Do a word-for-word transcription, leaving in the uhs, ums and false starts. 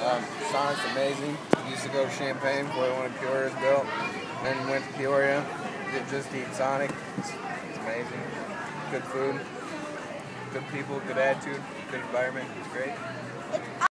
Um, Sonic's amazing. Used to go to Champaign before one of Peoria's built. Then went to Peoria. Did just eat Sonic. It's, it's amazing. Good food. Good people. Good attitude. Good environment. It's great.